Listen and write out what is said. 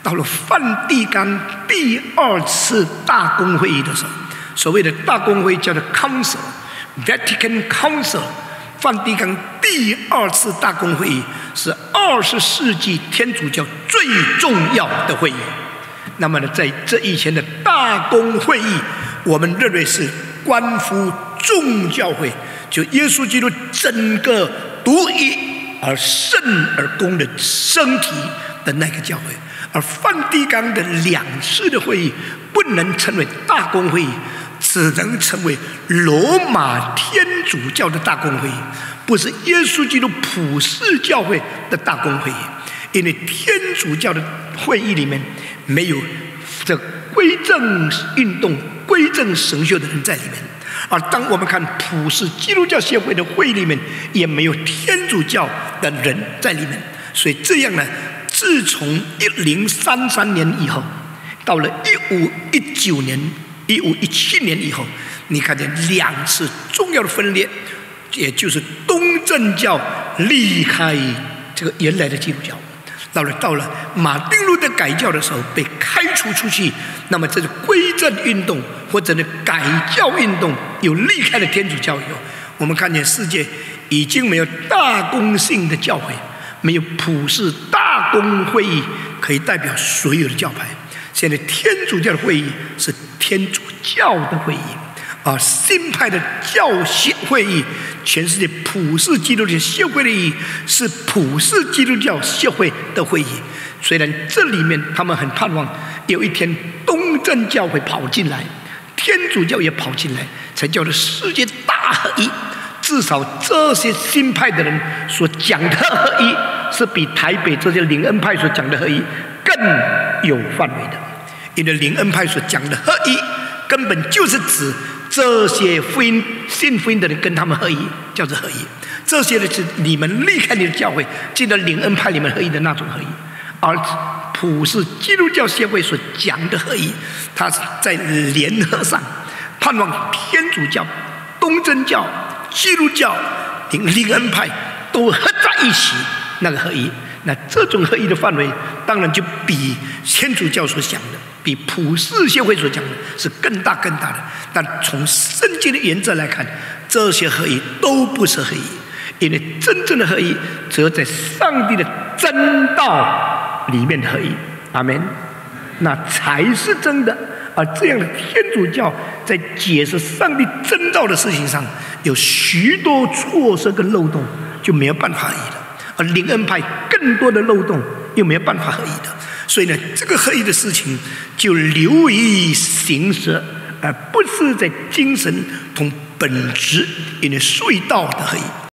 到了梵蒂冈第二次大公会议的时候，所谓的大公会叫做 Council，Vatican Council， 梵蒂冈第二次大公会议是20世纪天主教最重要的会议。那么呢，在这以前的大公会议，我们认为是关乎众教会，就耶稣基督整个独一而圣而公的身体的那个教会。而梵蒂冈的2次的会议不能称为大公会议，只能称为罗马天主教的大公会议，不是耶稣基督普世教会的大公会议。因为天主教的会议里面没有这归正运动、归正神学的人在里面，而当我们看普世基督教协会的会议里面，也没有天主教的人在里面。所以这样呢，自从1033年以后，到了1519年、1517年以后，你看见2次重要的分裂，也就是东正教离开这个原来的基督教。到了马丁路德改教的时候被开除出去，那么这是归正运动或者呢改教运动有离开了天主教以后，我们看见世界已经没有大公性的教会，没有普世大公会议可以代表所有的教派。现在天主教的会议是天主教的会议，而新派的教协会议，全世界普世基督教协会的意义是普世基督教协会的会议。虽然这里面他们很盼望有一天东正教会跑进来，天主教也跑进来，才叫做世界大合一。至少这些新派的人所讲的合一，是比台北这些灵恩派所讲的合一更有范围的。因为灵恩派所讲的合一，根本就是指这些信福音的人跟他们合一，叫做合一。这些呢是你们离开你的教会，进到灵恩派里面合一的那种合一。而普世基督教协会所讲的合一，它是在联合上，盼望天主教、东正教、基督教、灵恩派都合在一起，那个合一。那这种合一的范围，当然就比天主教所讲的，比普世协会所讲的是更大更大的。但从圣经的原则来看，这些合一都不是合一，因为真正的合一只有在上帝的真道里面的合一。阿们。那才是真的。而这样的天主教在解释上帝真道的事情上，有许多错失跟漏洞，就没有办法合一了。而灵恩派更多的漏洞又没有办法合一的，所以呢，这个合一的事情就流于形式，而不是在精神同本质，因为隧道的合一。